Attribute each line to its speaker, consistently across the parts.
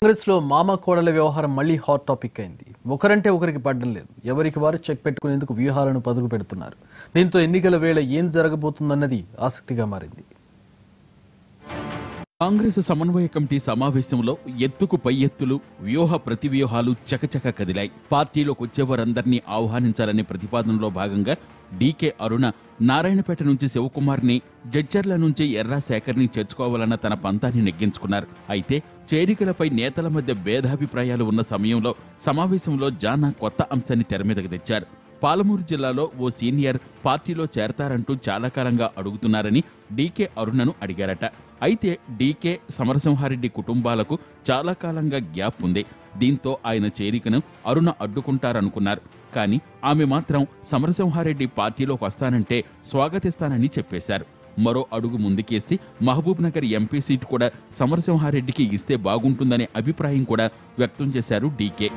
Speaker 1: కాంగ్రెస్ లో మామ కోడల వ్యవహారం మళ్ళీ హాట్ టాపిక్ అయింది. ఒకరంటే ఒకరికి పడ్డం లేదు. ఎవరికి వారు చెక్ పెట్టుకునేందుకు వ్యూహాలను పదుగు పెడుతున్నారు. దీంతో ఎన్నికల వేళ ఏం జరగబోతుందన్నది ఆసక్తిగా మారింది.
Speaker 2: కాంగ్రెస్ సమన్వయ కమిటీ సమావేశంలో ఎత్తుకు పై ఎత్తులు, వ్యూహ ప్రతివ్యూహాలు చకచక కదిలాయి. పార్టీలోకి వచ్చేవారందరినీ ఆహ్వానించాలనే ప్రతిపాదనలో భాగంగా డీకే అరుణ నారాయణపేట నుంచి శివకుమార్ని, జడ్చెర్ల నుంచి ఎర్రా శేఖర్ని చేర్చుకోవాలన్న తన పంతాన్ని నెగ్గించుకున్నారు. అయితే చేరికలపై నేతల మధ్య భేదాభిప్రాయాలు ఉన్న సమయంలో సమావేశంలో జానా కొత్త అంశాన్ని తెరమీదకు తెచ్చారు. పాలమూరు జిల్లాలో ఓ సీనియర్ పార్టీలో చేరతారంటూ చాలా కాలంగా అడుగుతున్నారని డీకే అరుణను అడిగారట. అయితే డీకే, సమరసింహారెడ్డి కుటుంబాలకు చాలా కాలంగా గ్యాప్ ఉంది. దీంతో ఆయన చేరికను అరుణ అడ్డుకుంటారనుకున్నారు. కానీ ఆమె మాత్రం సమరసింహారెడ్డి పార్టీలోకి వస్తానంటే స్వాగతిస్తానని చెప్పేశారు. మరో అడుగు ముందుకేసి మహబూబ్నగర్ ఎంపీ సీటు కూడా సమరసింహారెడ్డికి ఇస్తే బాగుంటుందనే అభిప్రాయం కూడా వ్యక్తం చేశారు డీకే.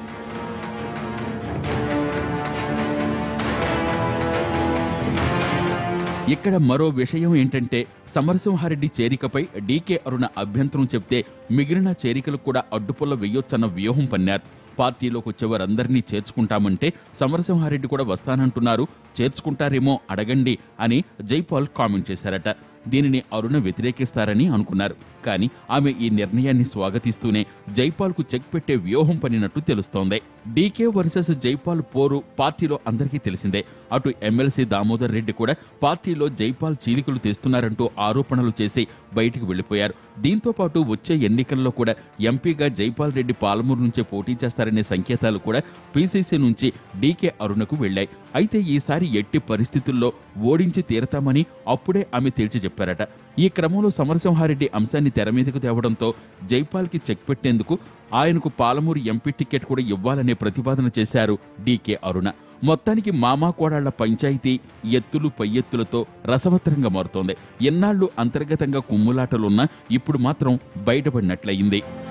Speaker 2: ఇక్కడ మరో విషయం ఏంటంటే సమరసింహారెడ్డి చేరికపై డీకే అరుణ అభ్యంతరం చెప్తే మిగిలిన చేరికలు కూడా అడ్డుపుల్ల వెయ్యొచ్చన్న వ్యూహం పన్నారు. పార్టీలోకి వచ్చేవారందరినీ చేర్చుకుంటామంటే సమరసింహారెడ్డి కూడా వస్తానంటున్నారు, చేర్చుకుంటారేమో అడగండి అని జైపాల్ కామెంట్ చేశారట. దీనిని అరుణ వ్యతిరేకిస్తారని అనుకున్నారు. కానీ ఆమె ఈ నిర్ణయాన్ని స్వాగతిస్తూనే జైపాల్కు చెక్ పెట్టే వ్యూహం పనినట్టు తెలుస్తోంది. డీకే వర్సెస్ జైపాల్ పోరు పార్టీలో అందరికీ తెలిసిందే. అటు ఎమ్మెల్సీ దామోదర్ రెడ్డి కూడా పార్టీలో జైపాల్ చీలికలు తెస్తున్నారంటూ ఆరోపణలు చేసి బయటికి వెళ్లిపోయారు. దీంతో పాటు వచ్చే ఎన్నికల్లో కూడా ఎంపీగా జైపాల్ రెడ్డి పాలమూరు నుంచే పోటీ చేస్తారనే సంకేతాలు కూడా పీసీసీ నుంచి డీకే అరుణకు వెళ్లాయి. అయితే ఈసారి ఎట్టి పరిస్థితుల్లో ఓడించి తీరతామని అప్పుడే ఆమె తేల్చి చెప్పారట. ఈ క్రమంలో సమరసింహారెడ్డి అంశాన్ని తెర మీదకు తేవడంతో జైపాల్కి చెక్ పెట్టేందుకు ఆయనకు పాలమూరు ఎంపీ టికెట్ కూడా ఇవ్వాలనే ప్రతిపాదన చేశారు డీకే అరుణ. మొత్తానికి మామా కోడాళ్ల పంచాయతీ ఎత్తులు పై ఎత్తులతో రసవత్తరంగా మారుతోంది. ఎన్నాళ్లు అంతర్గతంగా కుమ్ములాటలున్నా ఇప్పుడు మాత్రం బయటపడినట్లయింది.